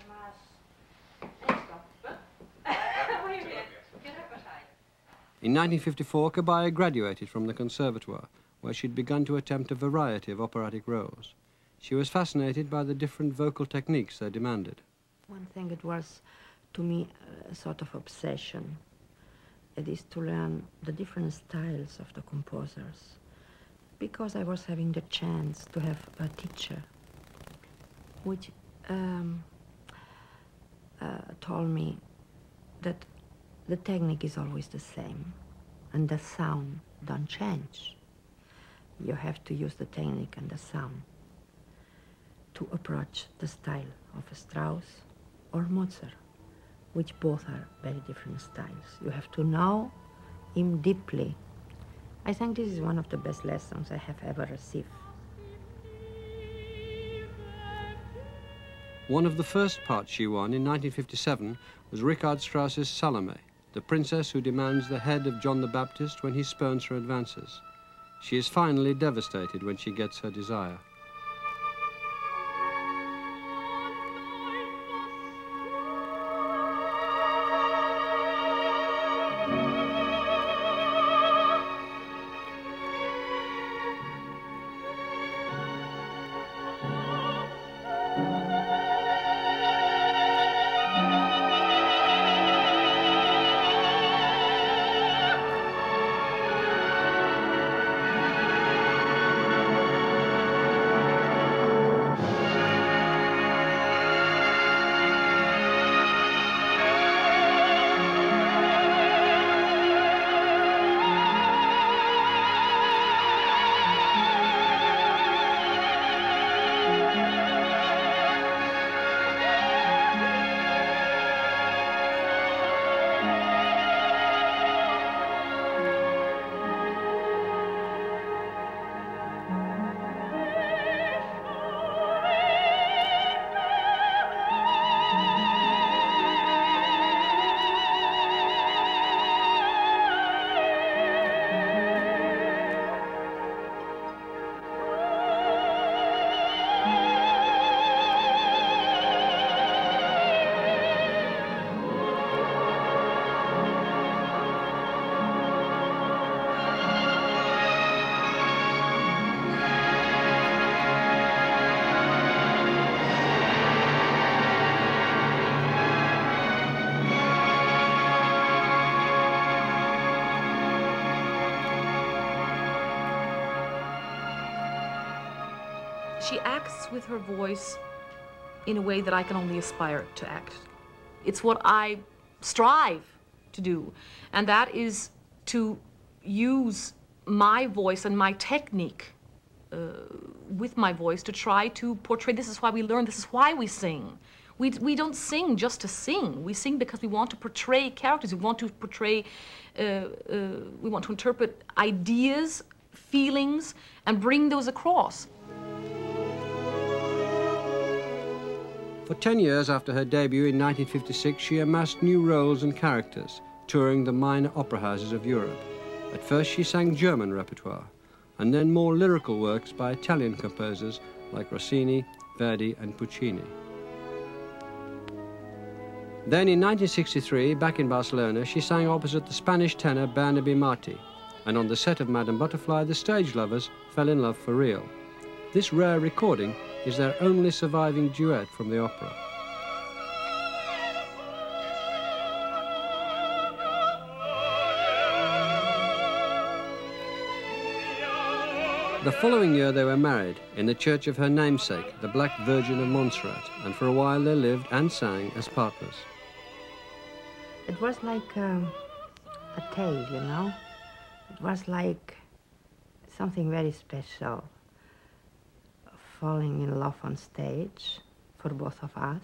In 1954, Kabaya graduated from the Conservatoire, where she'd begun to attempt a variety of operatic roles. She was fascinated by the different vocal techniques they demanded. One thing it was, to me, a sort of obsession. It is to learn the different styles of the composers, because I was having the chance to have a teacher, which told me that the technique is always the same, and the sound don't change. You have to use the technique and the sound to approach the style of a Strauss or Mozart, which both are very different styles. You have to know him deeply. I think this is one of the best lessons I have ever received. One of the first parts she won in 1957 was Richard Strauss's Salome, the princess who demands the head of John the Baptist when he spurns her advances. She is finally devastated when she gets her desire. She acts with her voice in a way that I can only aspire to act. It's what I strive to do, and that is to use my voice and my technique with my voice to try to portray. This is why we learn, this is why we sing. We don't sing just to sing. We sing because we want to portray characters. We want to portray, we want to interpret ideas, feelings, and bring those across. For 10 years after her debut in 1956, she amassed new roles and characters, touring the minor opera houses of Europe. At first she sang German repertoire, and then more lyrical works by Italian composers like Rossini, Verdi and Puccini. Then in 1963, back in Barcelona, she sang opposite the Spanish tenor Barnaby Martí, and on the set of Madame Butterfly, the stage lovers fell in love for real. This rare recording is their only surviving duet from the opera. The following year they were married in the church of her namesake, the Black Virgin of Montserrat, and for a while they lived and sang as partners. It was like a tale, you know? It was like something very special. Falling in love on stage for both of us.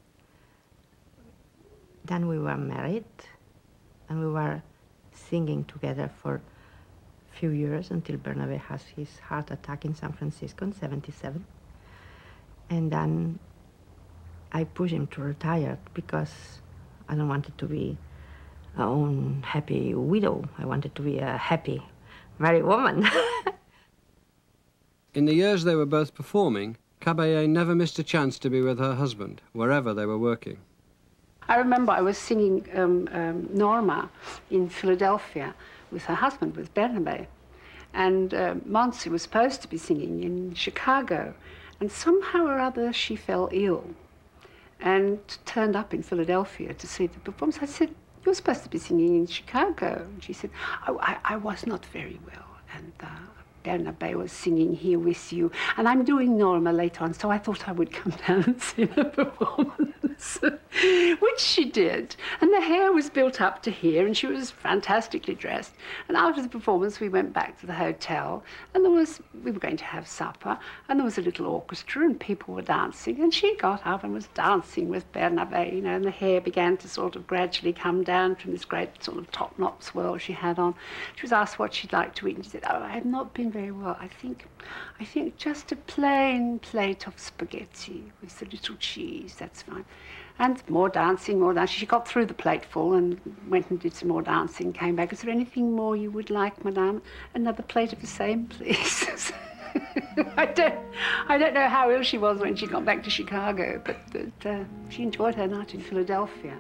Then we were married, and we were singing together for a few years until Bernabé has his heart attack in San Francisco in '77. And then I pushed him to retire because I don't want it to be a own happy widow. I wanted to be a happy married woman. In the years they were both performing, Caballé never missed a chance to be with her husband, wherever they were working. I remember I was singing Norma in Philadelphia with her husband, with Bernabé. And Monsi was supposed to be singing in Chicago. And somehow or other she fell ill and turned up in Philadelphia to see the performance. I said, "You're supposed to be singing in Chicago." And she said, "Oh, I was not very well. And Bernabé was singing here with you. And I'm doing Norma later on, so I thought I would come down and see the performance." Which she did. And the hair was built up to here, and she was fantastically dressed. And after the performance, we went back to the hotel, and we were going to have supper, and there was a little orchestra, and people were dancing, and she got up and was dancing with Bernabé, you know, and the hair began to sort of gradually come down from this great sort of top-knot swirl she had on. She was asked what she'd like to eat, and she said, "Oh, I have not been very well. I think just a plain plate of spaghetti with a little cheese, that's fine." And more dancing, more dancing. She got through the plateful and went and did some more dancing, came back. "Is there anything more you would like, madame? Another plate of the same, please." I don't know how ill she was when she got back to Chicago, but she enjoyed her night in Philadelphia.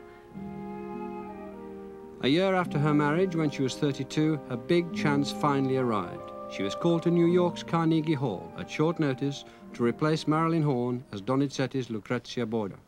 A year after her marriage, when she was 32, her big chance finally arrived. She was called to New York's Carnegie Hall at short notice to replace Marilyn Horne as Donizetti's Lucrezia Borgia.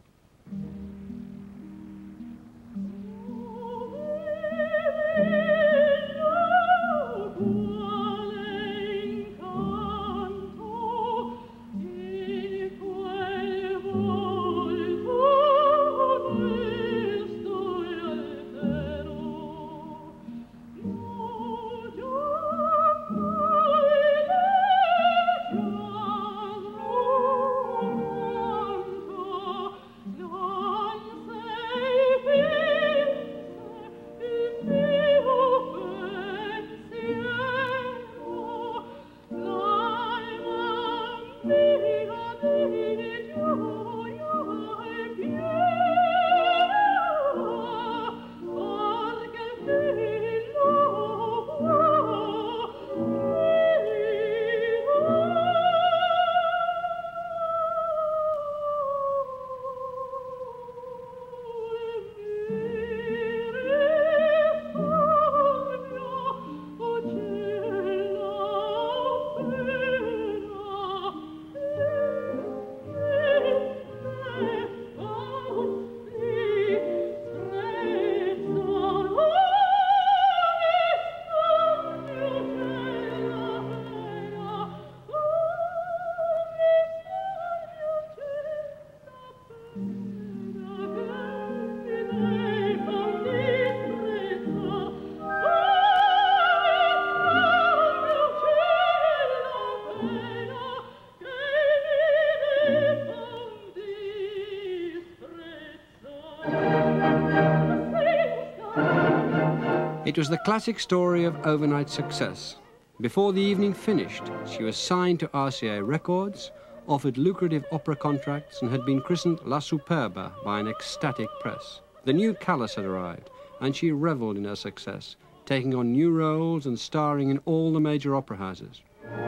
It was the classic story of overnight success. Before the evening finished, she was signed to RCA Records, offered lucrative opera contracts, and had been christened La Superba by an ecstatic press. The new Callas had arrived, and she revelled in her success, taking on new roles and starring in all the major opera houses.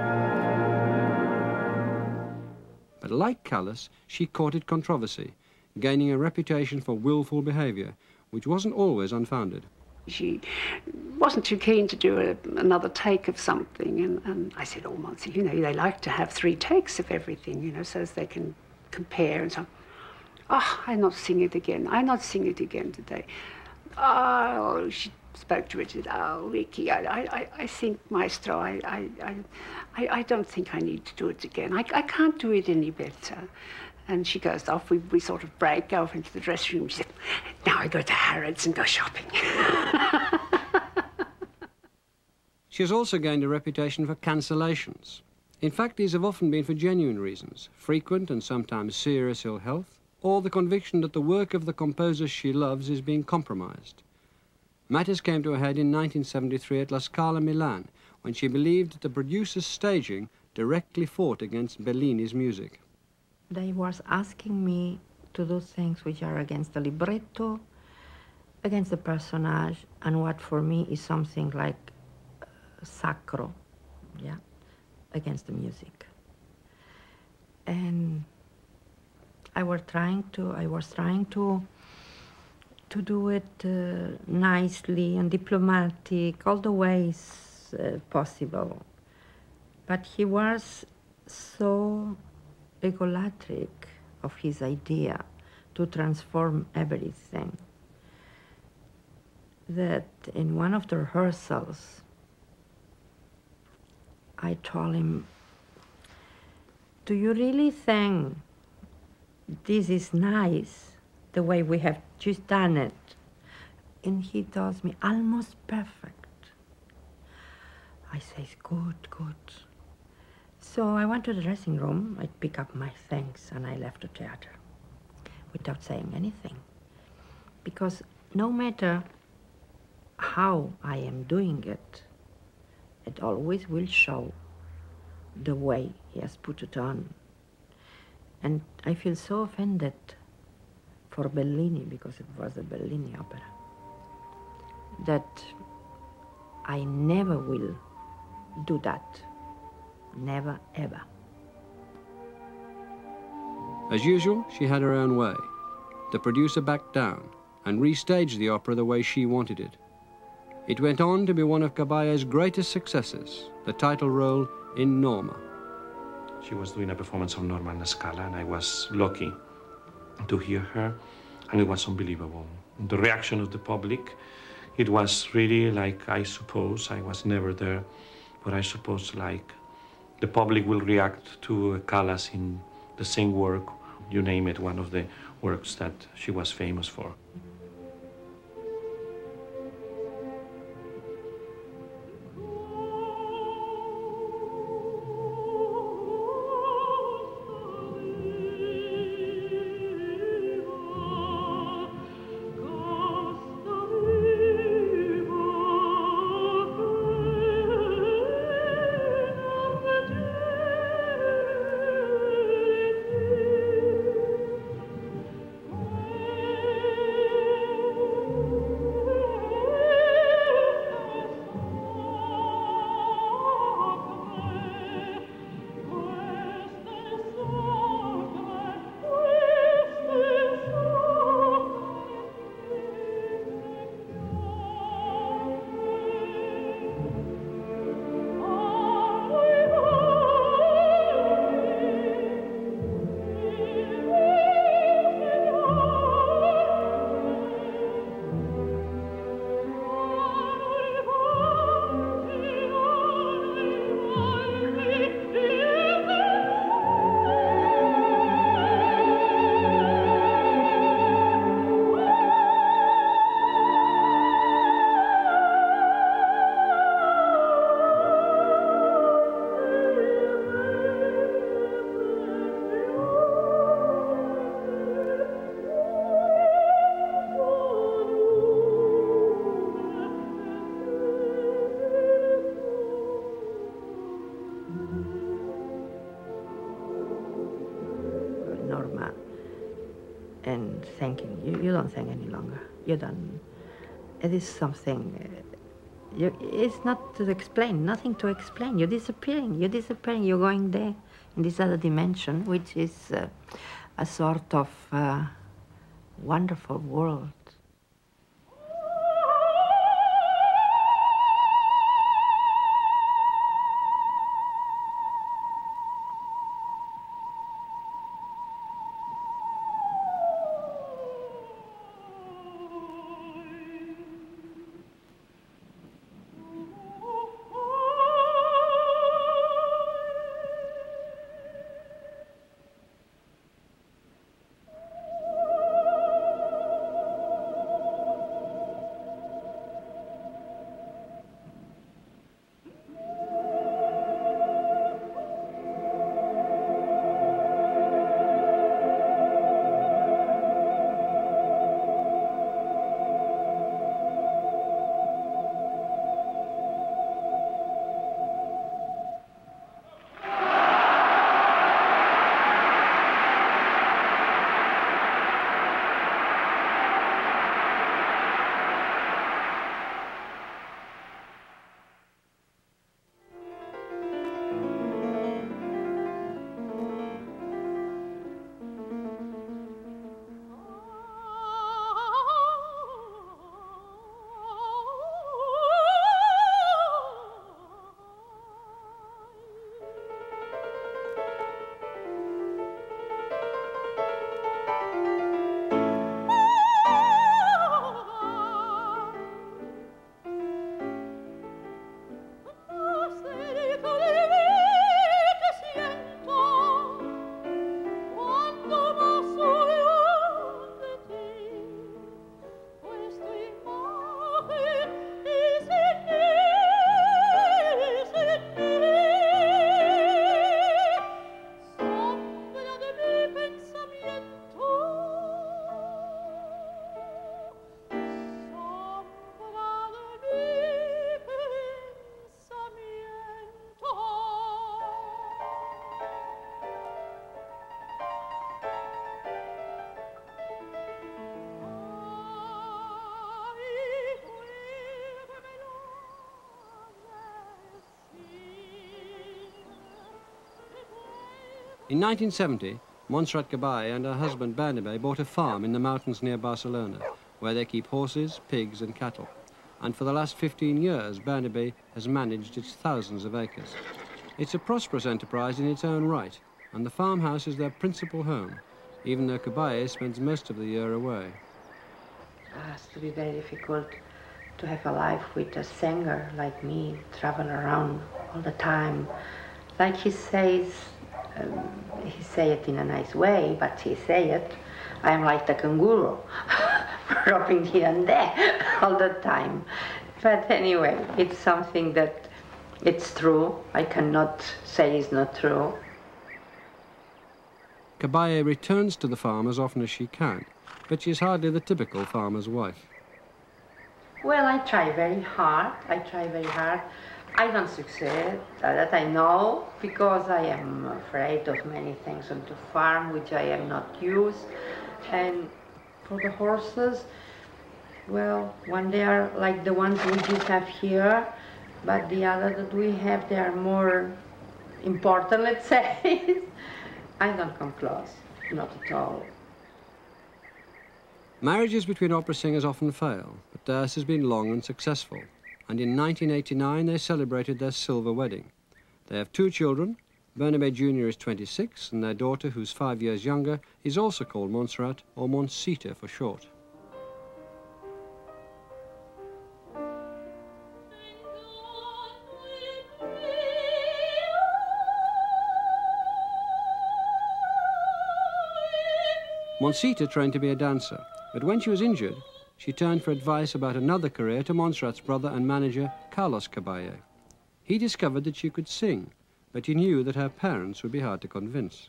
But like Callas, she courted controversy, gaining a reputation for willful behaviour, which wasn't always unfounded. She wasn't too keen to do another take of something, and I said, "Oh, Monsi, you know, they like to have 3 takes of everything, you know, so as they can compare and so on." "Oh, I'll not sing it again. I'll not sing it again today." "Oh," she spoke to Richard, "Oh, Ricky, I think, Maestro, I don't think I need to do it again. I can't do it any better." And she goes off, we sort of break, go off into the dressing room. She said, "Now I go to Harrods and go shopping." She has also gained a reputation for cancellations. In fact, these have often been for genuine reasons, frequent and sometimes serious ill health, or the conviction that the work of the composers she loves is being compromised. Matters came to a head in 1973 at La Scala, Milan, when she believed that the producer's staging directly fought against Bellini's music. They was asking me to do things which are against the libretto, against the personage, and what for me is something like sacro, yeah, against the music. And I was trying to do it nicely and diplomatic, all the ways possible. But he was so egolatric of his idea to transform everything that in one of the rehearsals, I told him, do you really think this is nice, the way we have just done it? And he tells me, almost perfect. I say, good, good. So I went to the dressing room, I picked up my things, and I left the theater without saying anything. Because no matter how I am doing it, it always will show the way he has put it on. And I feel so offended for Bellini, because it was a Bellini opera, that I never will do that. Never, ever. As usual, she had her own way. The producer backed down and restaged the opera the way she wanted it. It went on to be one of Caballé's greatest successes, the title role in Norma. She was doing a performance of Norma in La Scala, and I was lucky to hear her, and it was unbelievable. The reaction of the public, it was really like, I suppose, I was never there, but I suppose like the public will react to Callas in the same work, you name it, one of the works that she was famous for. Norma, and thanking you. You don't thank any longer. You don't. It is something. It's not to explain. Nothing to explain. You're disappearing. You're disappearing. You're going there in this other dimension, which is a sort of wonderful world. In 1970, Montserrat Caballé and her husband Bernabé bought a farm in the mountains near Barcelona, where they keep horses, pigs and cattle. And for the last 15 years, Bernabé has managed its thousands of acres. It's a prosperous enterprise in its own right, and the farmhouse is their principal home, even though Caballé spends most of the year away. It has to be very difficult to have a life with a singer like me, travel around all the time. Like he says, he say it in a nice way, but he say it, I am like the kangaroo, dropping here and there all the time. But anyway, it's something that it's true. I cannot say it's not true. Caballé returns to the farm as often as she can, but she's hardly the typical farmer's wife. Well, I try very hard. I don't succeed, that I know, because I am afraid of many things on the farm which I am not used. And for the horses, well, one they are like the ones we just have here, but the other that we have, they are more important, let's say. I don't come close, not at all. Marriages between opera singers often fail, but theirs has been long and successful. And in 1989, they celebrated their silver wedding. They have 2 children. Bernabé Jr. is 26, and their daughter, who's 5 years younger, is also called Montserrat, or Monsita for short. Monsita trained to be a dancer, but when she was injured, she turned for advice about another career to Montserrat's brother and manager, Carlos Caballé. He discovered that she could sing, but he knew that her parents would be hard to convince.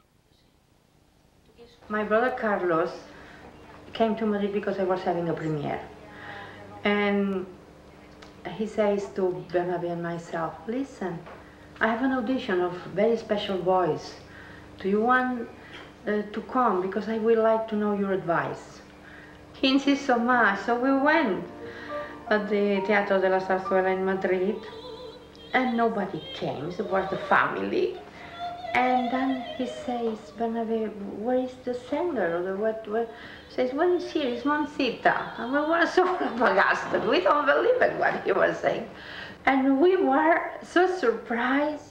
My brother Carlos came to Madrid because I was having a premiere. And he says to Bernabé and myself, listen, I have an audition of very special voice. Do you want to come? Because I would like to know your advice. He insisted so much, so we went at the Teatro de la Zarzuela in Madrid, and nobody came, it was the family. And then he says, Bernabé, where is the singer? Or the what? Says, well, it's here, it's Monsita. And we were so flabbergasted, we don't believe it, what he was saying. And we were so surprised.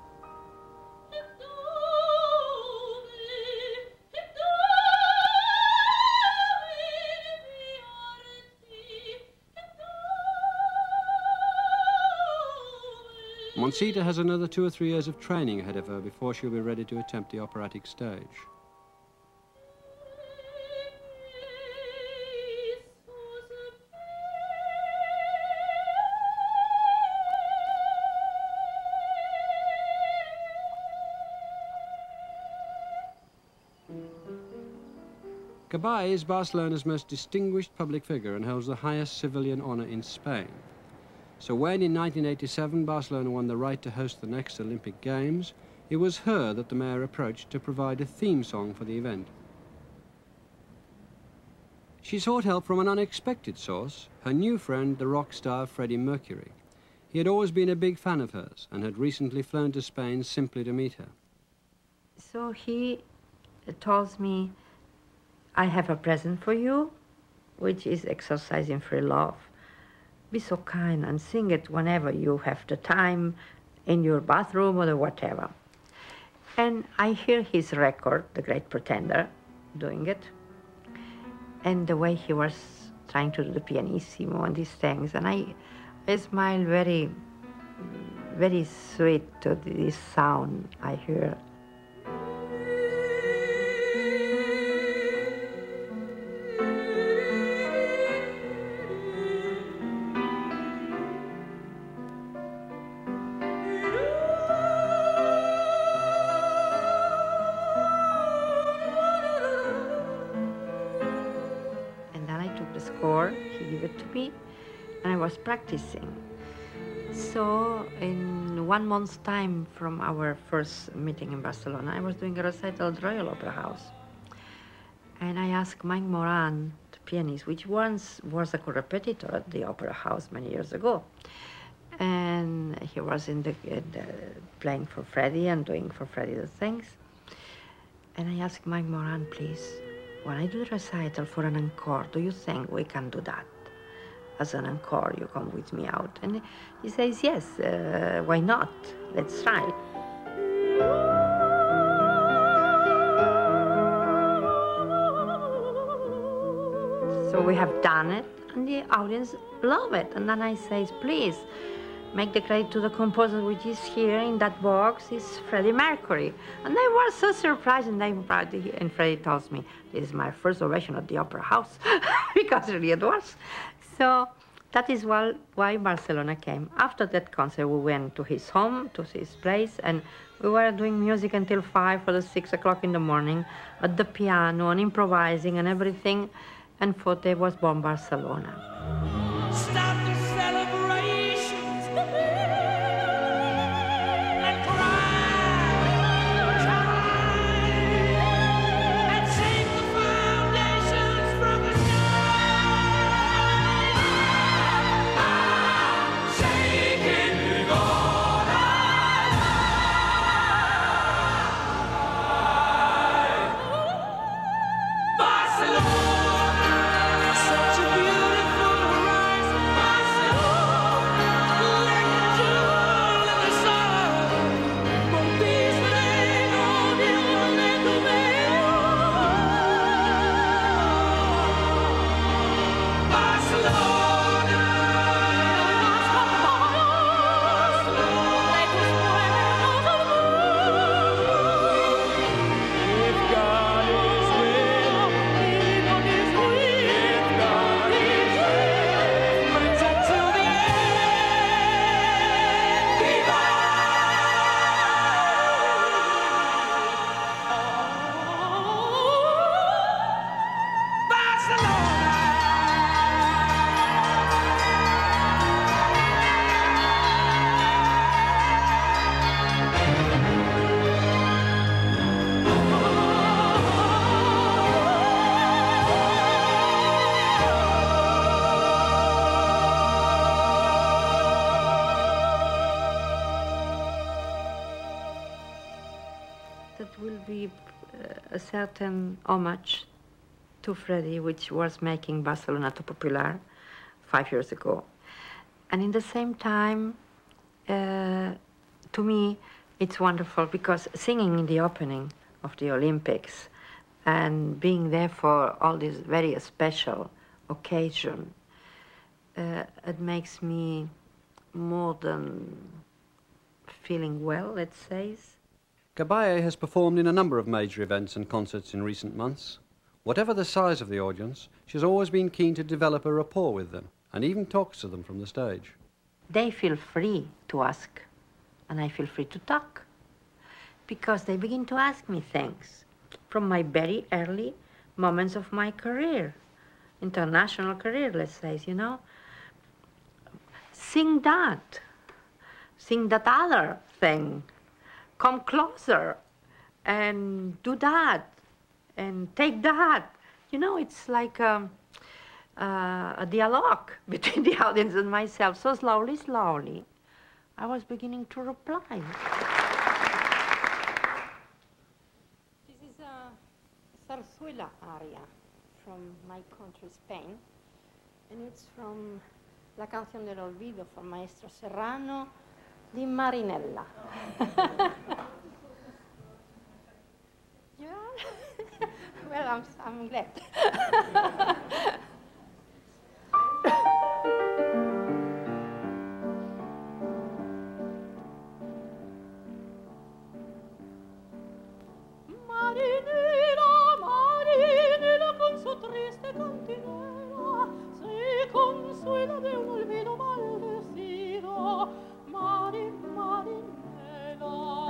Monsita has another 2 or 3 years of training ahead of her before she'll be ready to attempt the operatic stage. Caballé is Barcelona's most distinguished public figure and holds the highest civilian honor in Spain. So when in 1987 Barcelona won the right to host the next Olympic Games, it was her that the mayor approached to provide a theme song for the event. She sought help from an unexpected source, her new friend, the rock star Freddie Mercury. He had always been a big fan of hers and had recently flown to Spain simply to meet her. So he tells me, I have a present for you, which is exercising free love. Be so kind and sing it whenever you have the time, in your bathroom or whatever. And I hear his record, The Great Pretender, doing it, and the way he was trying to do the pianissimo and these things, and I smile very, very sweet to this sound I hear. He gave it to me, and I was practicing. So in 1 month's time from our first meeting in Barcelona, I was doing a recital at Royal Opera House. And I asked Mike Moran, the pianist, which once was a co-repetitor at the Opera House many years ago. And he was in the playing for Freddie and doing for Freddie the things. And I asked Mike Moran, please, when I do the recital for an encore, do you think we can do that? As an encore, you come with me out. And he says, yes, why not? Let's try. So we have done it, and the audience love it. And then I say, please, make the credit to the composer, which is here in that box, is Freddie Mercury. And they were so surprised, and Freddie tells me, this is my first ovation at the Opera House, because really it was. So that is why Barcelona came. After that concert, we went to his home, to his place, and we were doing music until 5 or 6 o'clock in the morning at the piano and improvising and everything. And Forte was born Barcelona. Stop the celebrations and cry and shake the foundations from the sky. Shaking all night. Barcelona. That will be a certain homage to Freddie, which was making Barcelona too popular 5 years ago. And in the same time, to me, it's wonderful because singing in the opening of the Olympics and being there for all this very special occasion, it makes me more than feeling well, let's say. Gabaye has performed in a number of major events and concerts in recent months. Whatever the size of the audience, she's always been keen to develop a rapport with them and even talks to them from the stage. They feel free to ask, and I feel free to talk, because they begin to ask me things from my very early moments of my career, international career, let's say, you know. Sing that other thing. Come closer and do that and take that. You know, it's like a dialogue between the audience and myself. So slowly, I was beginning to reply. This is a zarzuela aria from my country, Spain. And it's from La Canción del Olvido from Maestro Serrano di Marinella. Yeah? Well, I'm glad. Marinera, con su triste cantinela, se consuela de un olvido maldecido. Marinela.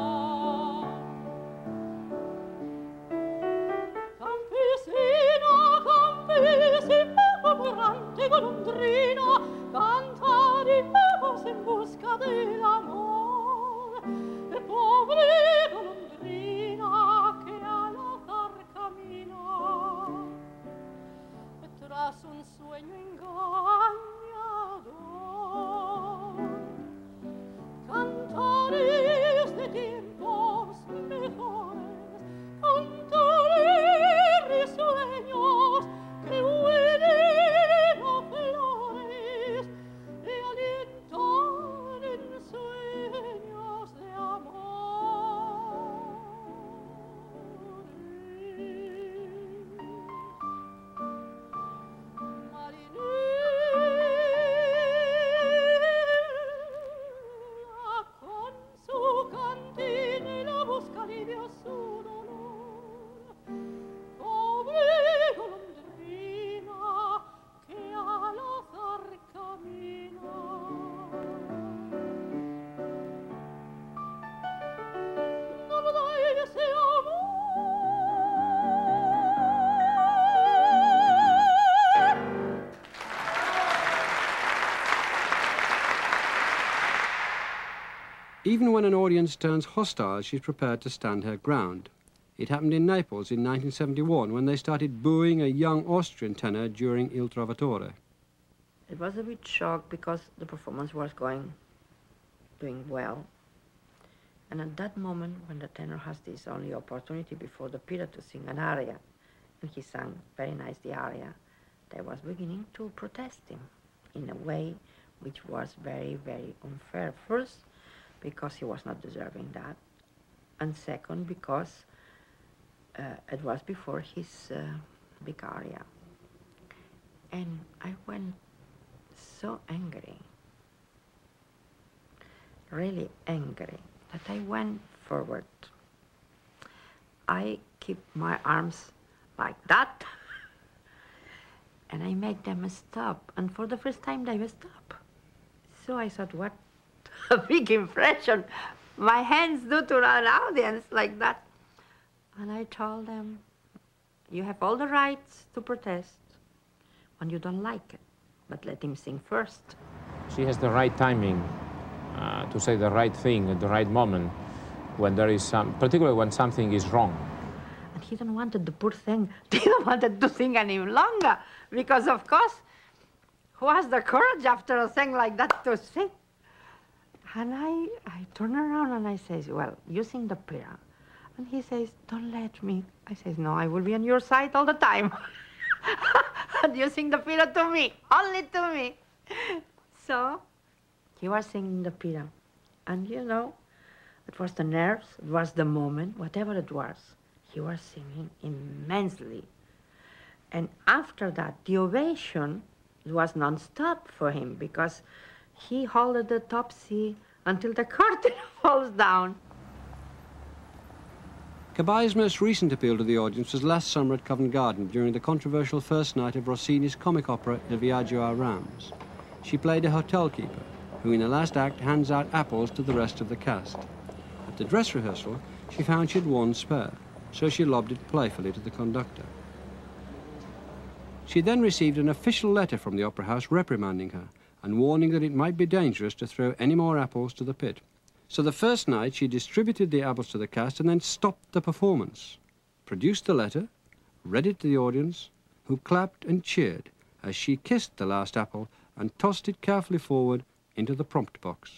Campesina, murmurante golondrina, canta di nuevo en busca del amor. Pobre golondrina que al azar camina tras un sueño engañador. Cantares de tiempos mejores, cantares Even when an audience turns hostile, she's prepared to stand her ground. It happened in Naples in 1971 when they started booing a young Austrian tenor during Il Trovatore. It was a bit shock because the performance was doing well. And at that moment, when the tenor has this only opportunity before the period to sing an aria, and he sang very nice the aria, they was beginning to protest him in a way which was very, very unfair. First, because he was not deserving that, and second, because it was before his big aria. And I went so angry, really angry, that I went forward. I keep my arms like that, and I make them stop. And for the first time, they stop. So I thought, what a big impression my hands do to an audience like that. And I told them, you have all the rights to protest when you don't like it, but let him sing first. She has the right timing to say the right thing at the right moment when there is particularly when something is wrong. And he didn't want the poor thing, didn't want to sing any longer, because of course, who has the courage after a thing like that to sing? And I turn around and I say, well, you sing the Pyrrha. And he says, don't let me. I says, no, I will be on your side all the time. And you sing the Pyrrha to me, only to me. So he was singing the Pyrrha. And you know, it was the nerves, it was the moment, whatever it was. He was singing immensely. And after that, the ovation was non-stop for him because he held the top C until the curtain falls down. Cabai's most recent appeal to the audience was last summer at Covent Garden during the controversial first night of Rossini's comic opera Il Viaggio a Rams. She played a hotel keeper who in the last act hands out apples to the rest of the cast. At the dress rehearsal, she found she had one spare, so she lobbed it playfully to the conductor. She then received an official letter from the Opera House reprimanding her and warning that it might be dangerous to throw any more apples to the pit. So the first night she distributed the apples to the cast and then stopped the performance, produced the letter, read it to the audience, who clapped and cheered as she kissed the last apple and tossed it carefully forward into the prompt box.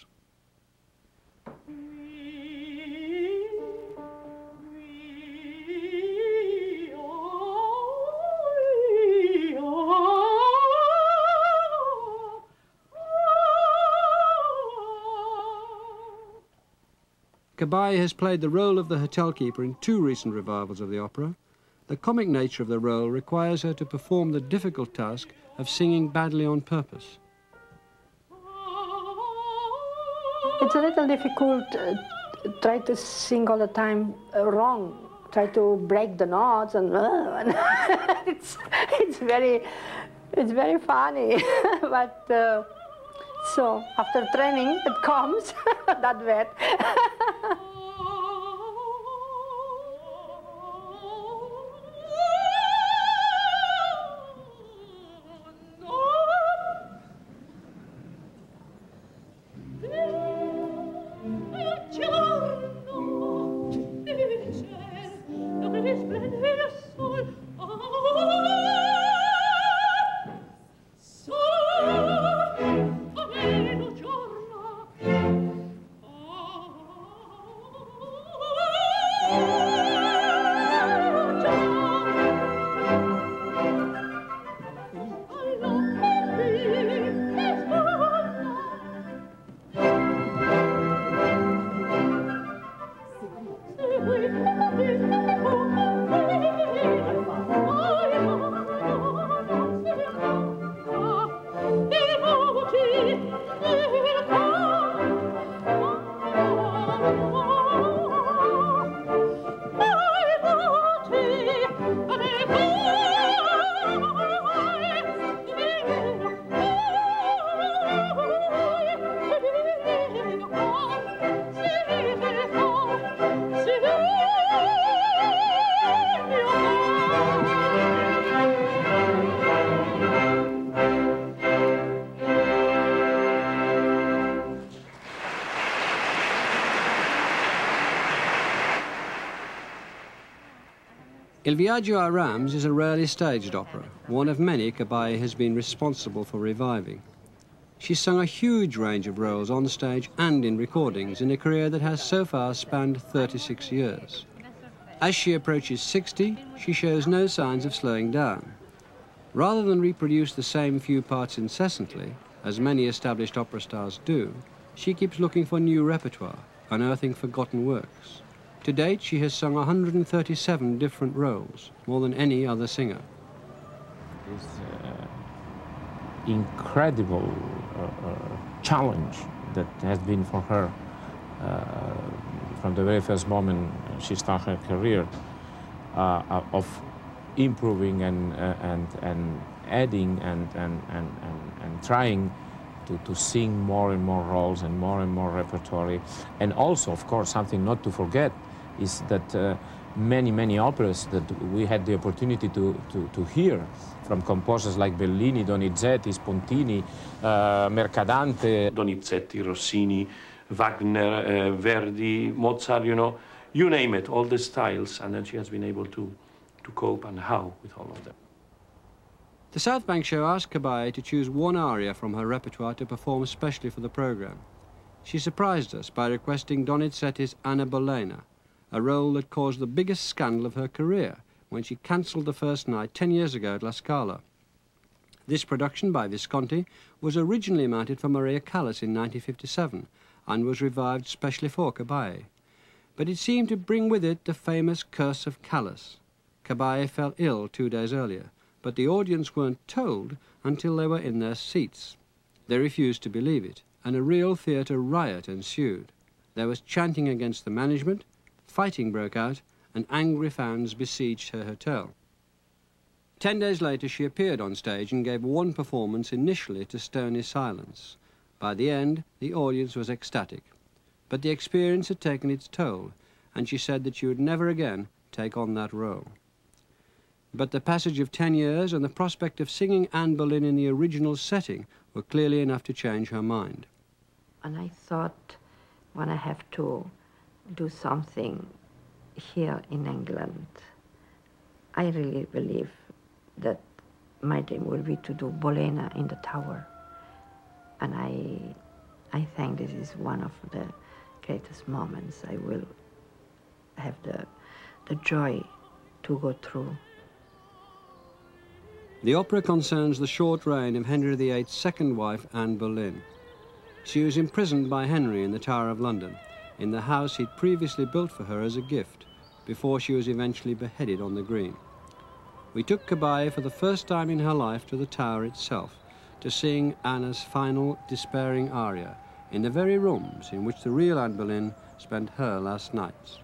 Cabai has played the role of the hotel keeper in 2 recent revivals of the opera. The comic nature of the role requires her to perform the difficult task of singing badly on purpose. It's a little difficult try to sing all the time wrong, try to break the notes and it's very funny, but so after training it comes that bad. Il Viaggio a Rams is a rarely staged opera, one of many Cabaye has been responsible for reviving. She's sung a huge range of roles on stage and in recordings in a career that has so far spanned 36 years. As she approaches 60, she shows no signs of slowing down. Rather than reproduce the same few parts incessantly, as many established opera stars do, she keeps looking for new repertoire, unearthing forgotten works. To date, she has sung 137 different roles, more than any other singer. This incredible challenge that has been for her from the very first moment she started her career of improving and adding and trying to sing more and more roles and more repertory. And also, of course, something not to forget is that many operas that we had the opportunity to hear from composers like Bellini, Donizetti, Spontini, Mercadante. Donizetti, Rossini, Wagner, Verdi, Mozart, you name it, all the styles, and then she has been able to cope and how with all of them. The South Bank show asked Cabaye to choose one aria from her repertoire to perform specially for the program. She surprised us by requesting Donizetti's Anna Bolena, a role that caused the biggest scandal of her career when she cancelled the first night 10 years ago at La Scala. This production by Visconti was originally mounted for Maria Callas in 1957 and was revived specially for Cabaye. But it seemed to bring with it the famous curse of Callas. Cabaye fell ill 2 days earlier, but the audience weren't told until they were in their seats. They refused to believe it, and a real theatre riot ensued. There was chanting against the management, fighting broke out, and angry fans besieged her hotel. 10 days later, she appeared on stage and gave one performance initially to stony silence. By the end, the audience was ecstatic. But the experience had taken its toll, and she said that she would never again take on that role. But the passage of 10 years and the prospect of singing Anne Boleyn in the original setting were clearly enough to change her mind. And I thought, when I have to do something here in England, I really believe that my dream will be to do Bolena in the Tower. And I think this is one of the greatest moments I will have the joy to go through. The opera concerns the short reign of Henry VIII's second wife, Anne Boleyn. She was imprisoned by Henry in the Tower of London, in the house he'd previously built for her as a gift, before she was eventually beheaded on the green. We took Cabaye for the first time in her life to the Tower itself, to sing Anna's final despairing aria, in the very rooms in which the real Anne Boleyn spent her last nights.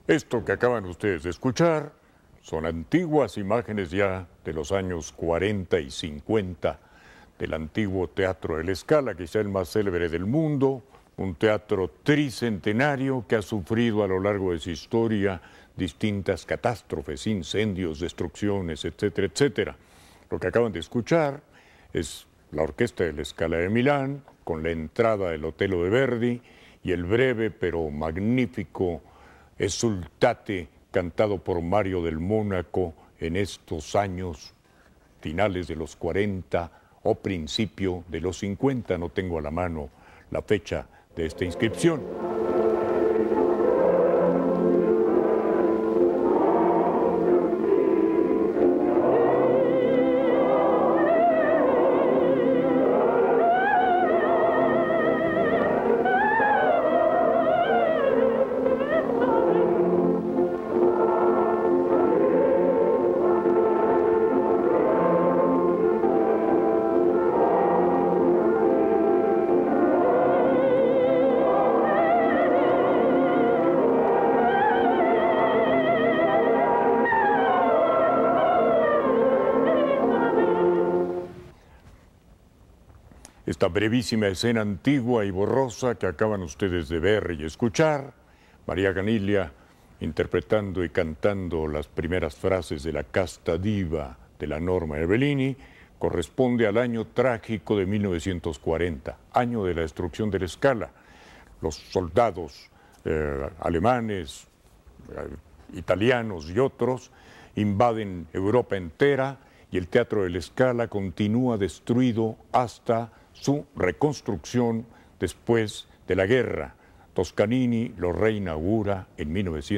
Esto que acaban ustedes de escuchar son antiguas imágenes ya de los años 40 y 50 del antiguo Teatro de la Scala, quizá el más célebre del mundo, un teatro tricentenario que ha sufrido a lo largo de su historia distintas catástrofes, incendios, destrucciones, etcétera, etcétera. Lo que acaban de escuchar es la Orquesta de la Scala de Milán, con la entrada del Otello de Verdi y el breve pero magnífico Esultate cantado por Mario del Mónaco en estos años finales de los 40 o principio de los 50, no tengo a la mano la fecha de esta inscripción. Esta brevísima escena antigua y borrosa que acaban ustedes de ver y escuchar, María Caniglia interpretando y cantando las primeras frases de la Casta Diva de la Norma de Bellini, corresponde al año trágico de 1940, año de la destrucción de la Scala. Los soldados alemanes, italianos y otros invaden Europa entera y el Teatro de la Scala continúa destruido hasta su reconstrucción después de la guerra. Toscanini lo reinaugura en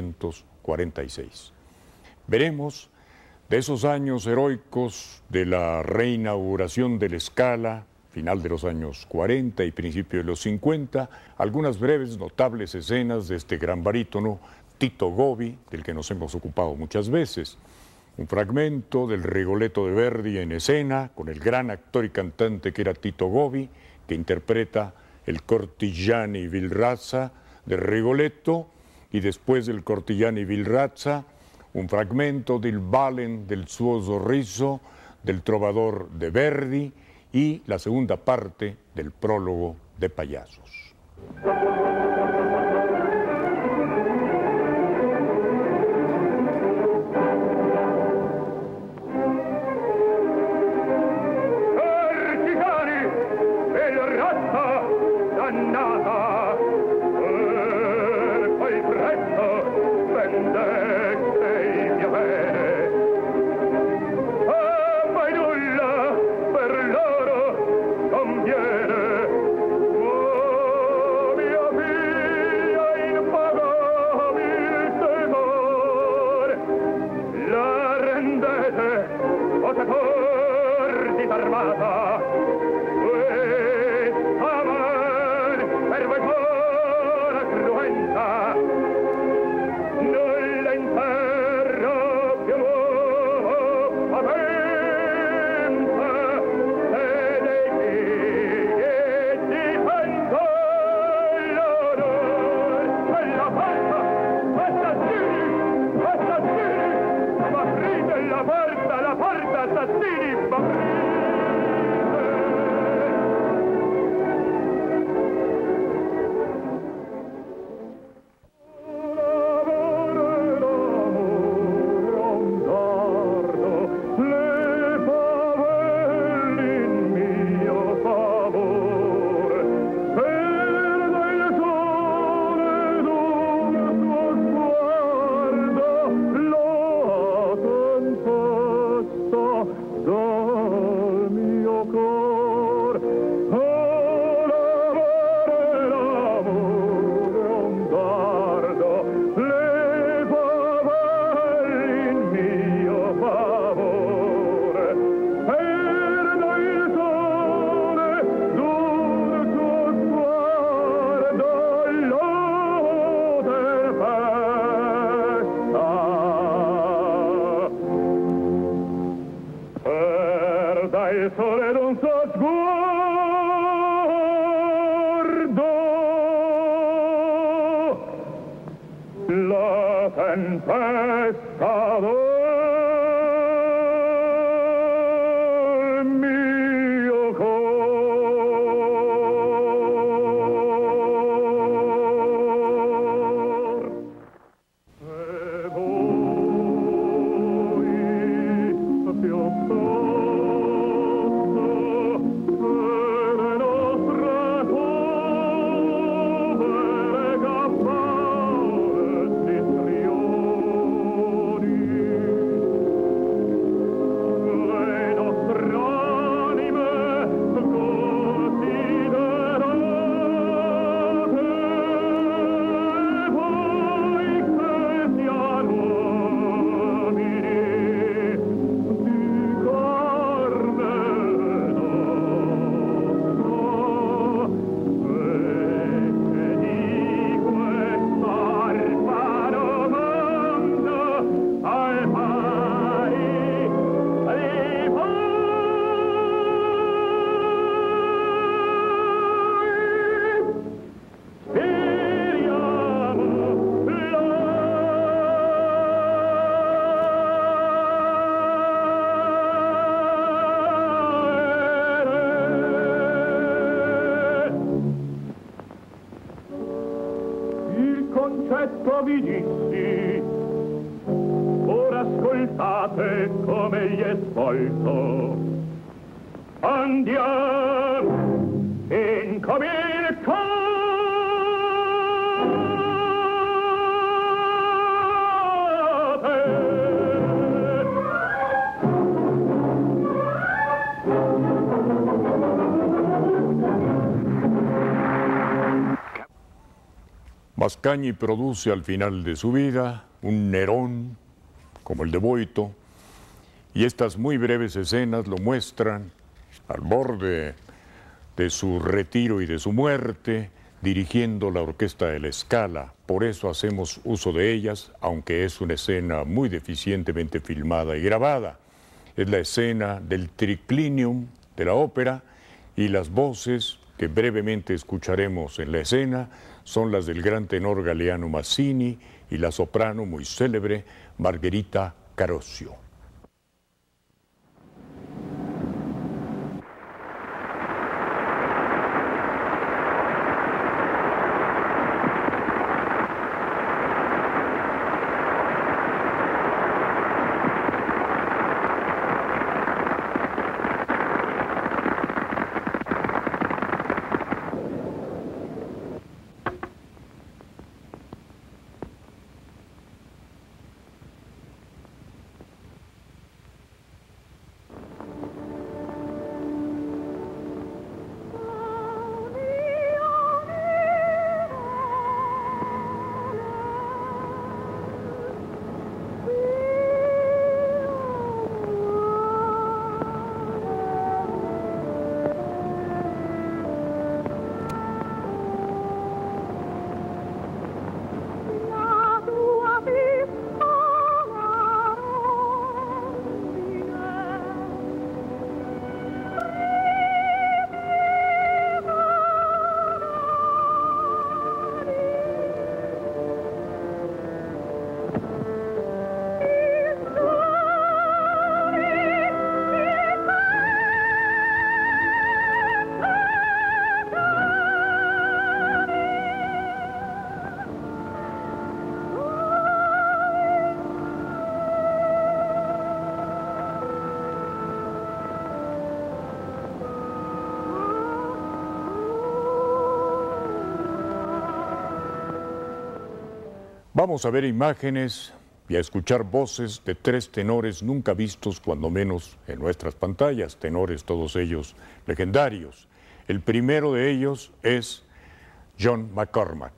1946. Veremos de esos años heroicos de la reinauguración de la Scala, final de los años 40 y principio de los 50, algunas breves notables escenas de este gran barítono, Tito Gobi, del que nos hemos ocupado muchas veces. Un fragmento del Rigoletto de Verdi en escena, con el gran actor y cantante que era Tito Gobi, que interpreta el Cortigiani Vil Razza de Rigoletto, y después del Cortigiani Vil Razza, un fragmento del Ballen del suo sorriso, del Trovador de Verdi, y la segunda parte del prólogo de Payasos. Oh concetto vi dissi, ora ascoltate come gli è svolto. Andiamo, incominciate! Mascagni produce al final de su vida un Nerón como el de Boito, y estas muy breves escenas lo muestran al borde de su retiro y de su muerte, dirigiendo la orquesta de la Scala. Por eso hacemos uso de ellas, aunque es una escena muy deficientemente filmada y grabada. Es la escena del triclinium de la ópera, y las voces que brevemente escucharemos en la escena son las del gran tenor Galeano Mazzini y la soprano muy célebre Margherita Carosio. Vamos a ver imágenes y a escuchar voces de tres tenores nunca vistos, cuando menos en nuestras pantallas, tenores todos ellos legendarios. El primero de ellos es John McCormack,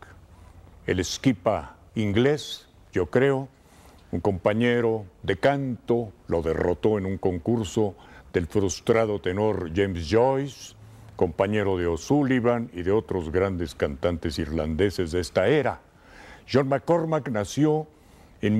el esquipa inglés, yo creo, un compañero de canto, lo derrotó en un concurso del frustrado tenor James Joyce, compañero de O'Sullivan y de otros grandes cantantes irlandeses de esta era. John McCormack nació en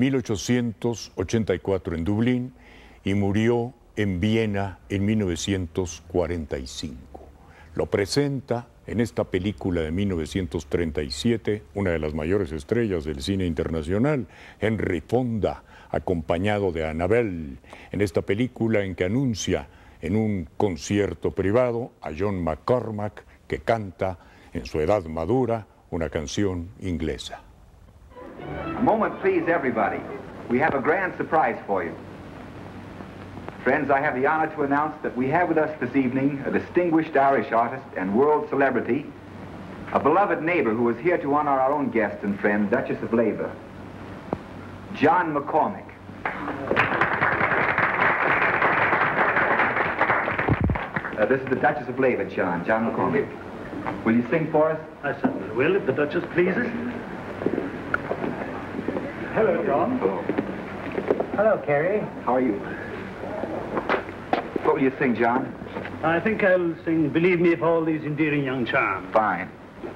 1884 en Dublín y murió en Viena en 1945. Lo presenta en esta película de 1937, una de las mayores estrellas del cine internacional, Henry Fonda, acompañado de Annabelle, en esta película en que anuncia en un concierto privado a John McCormack, que canta en su edad madura una canción inglesa. A moment, please, everybody. We have a grand surprise for you. Friends, I have the honor to announce that we have with us this evening a distinguished Irish artist and world celebrity, a beloved neighbor who is here to honor our own guest and friend, Duchess of Leyva, John McCormack. This is the Duchess of Leyva, John McCormack. Will you sing for us? I certainly will, if the Duchess pleases. Hello, John. Hello, Carrie. How are you? What will you sing, John? I think I'll sing Believe Me for All These Endearing Young Charms. Fine.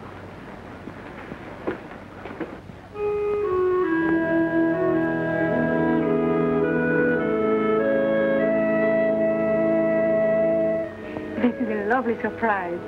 This is a lovely surprise.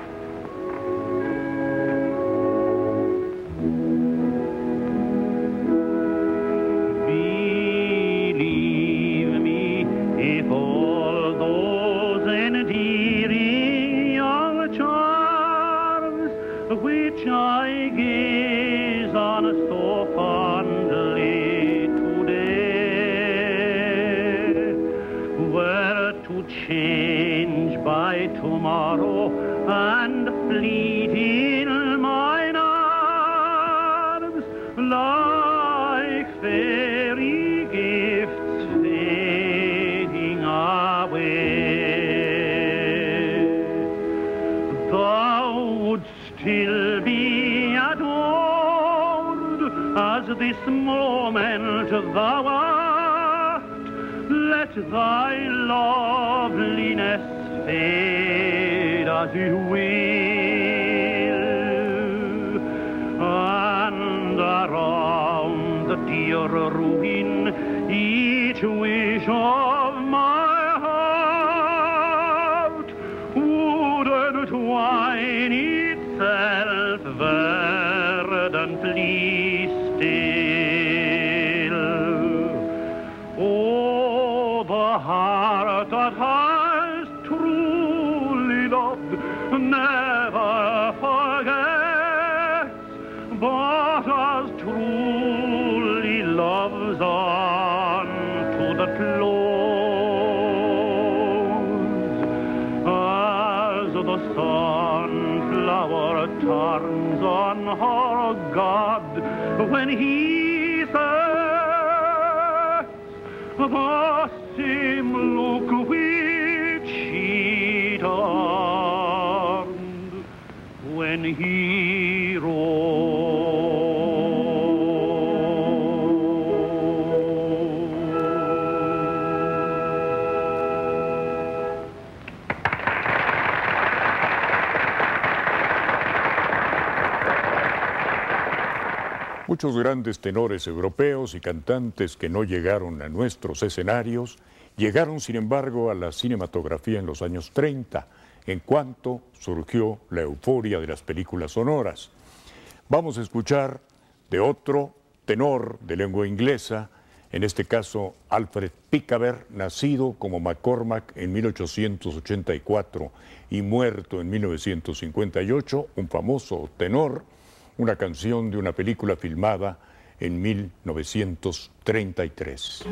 This moment thou art, let thy loveliness fade as it will, and around the dear ruin each wish of my heart would entwine itself verdantly. Heart that has truly loved never forgets, but as truly loves on to the close, as the sunflower turns on her god when he sets the same look which he turned when he rose. Muchos grandes tenores europeos y cantantes que no llegaron a nuestros escenarios llegaron, sin embargo, a la cinematografía en los años 30, en cuanto surgió la euforia de las películas sonoras. Vamos a escuchar de otro tenor de lengua inglesa, en este caso Alfred Pickhaver, nacido como McCormack en 1884 y muerto en 1958, un famoso tenor, una canción de una película filmada en 1933.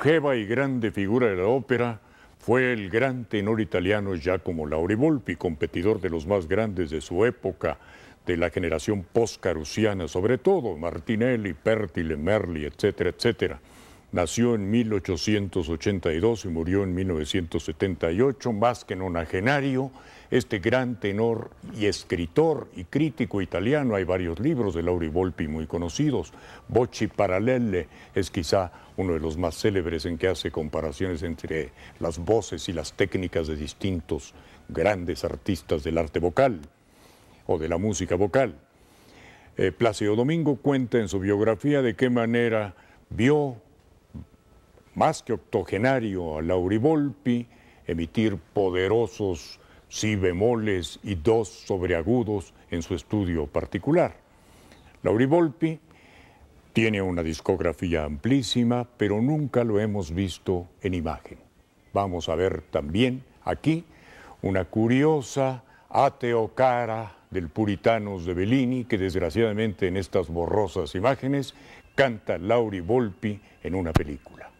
longeva y grande figura de la ópera fue el gran tenor italiano Giacomo Laurivolpi, competidor de los más grandes de su época, de la generación post-carusiana, sobre todo Martinelli, Pertile, Merli, etcétera, etcétera. Nació en 1882 y murió en 1978, más que nonagenario. Este gran tenor y escritor y crítico italiano, hay varios libros de Laurivolpi muy conocidos. Voci Parallele es quizá uno de los más célebres, en que hace comparaciones entre las voces y las técnicas de distintos grandes artistas del arte vocal o de la música vocal. Plácido Domingo cuenta en su biografía de qué manera vio, más que octogenario, a Laurivolpi emitir poderosos si bemoles y dos sobreagudos en su estudio particular. Laurivolpi tiene una discografía amplísima, pero nunca lo hemos visto en imagen. Vamos a ver también aquí una curiosa Ateo Cara del Puritanos de Bellini, que desgraciadamente en estas borrosas imágenes canta Laurivolpi en una película.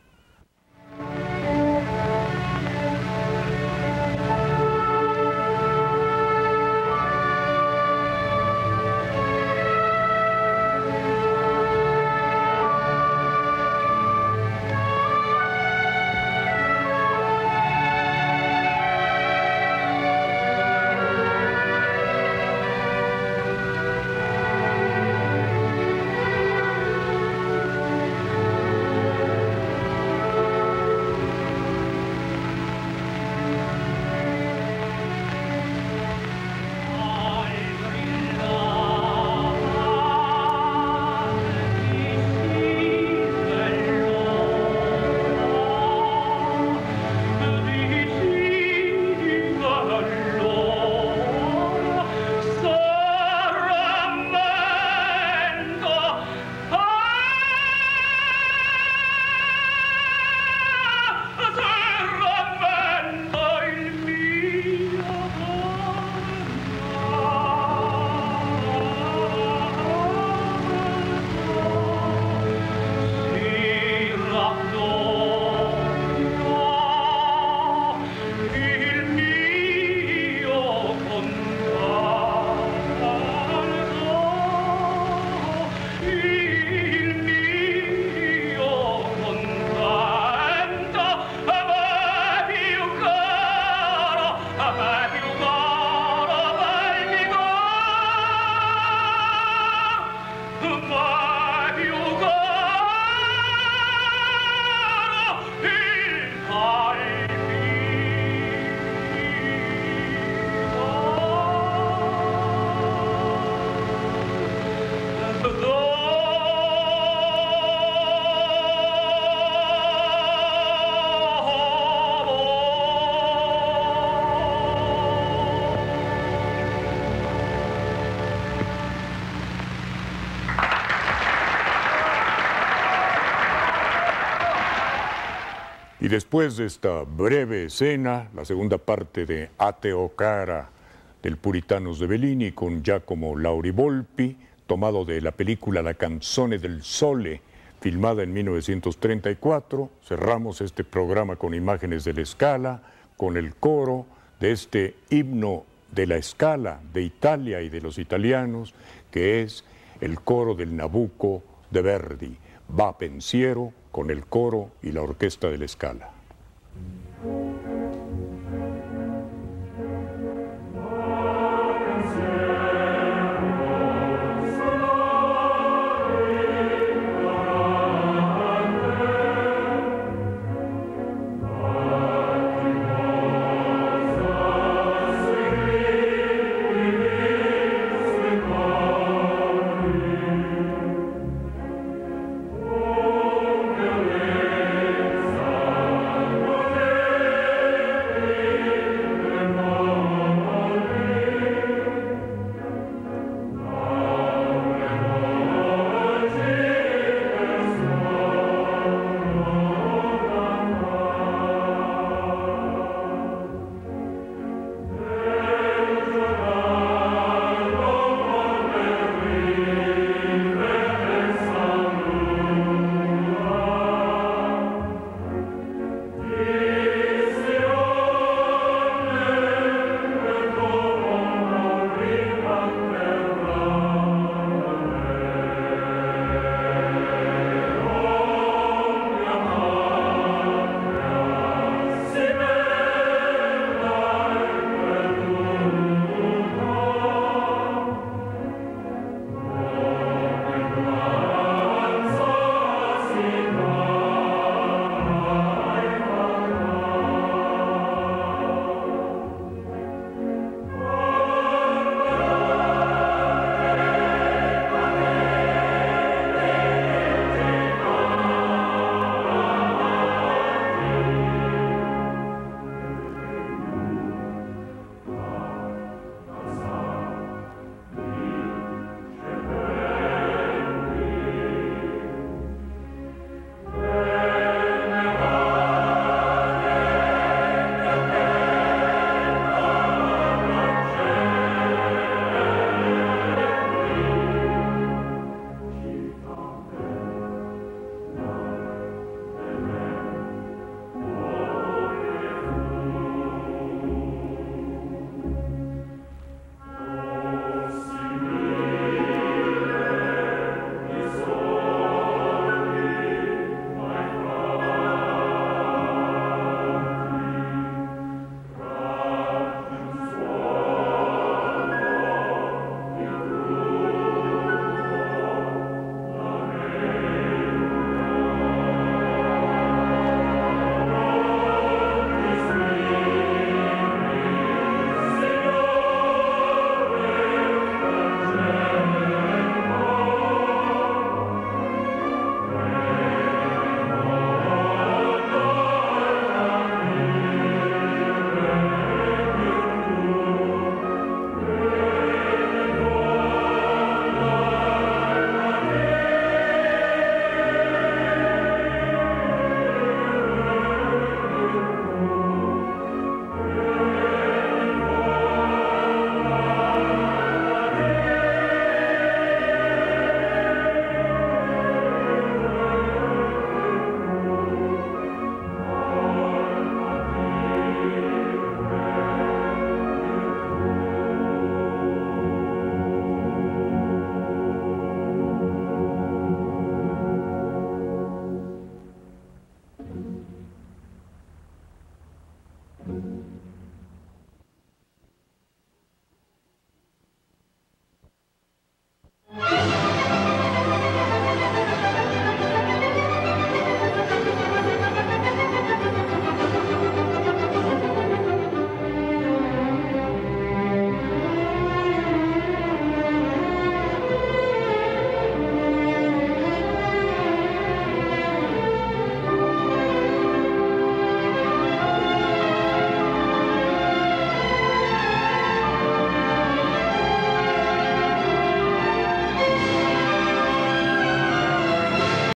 Y después de esta breve escena, la segunda parte de Ateo Cara del Puritanos de Bellini con Giacomo Laurivolpi, tomado de la película La Canzone del Sole, filmada en 1934, cerramos este programa con imágenes de la Scala, con el coro de este himno de la Scala, de Italia y de los italianos, que es el coro del Nabucco de Verdi. Va Pensiero con el coro y la orquesta de la Scala.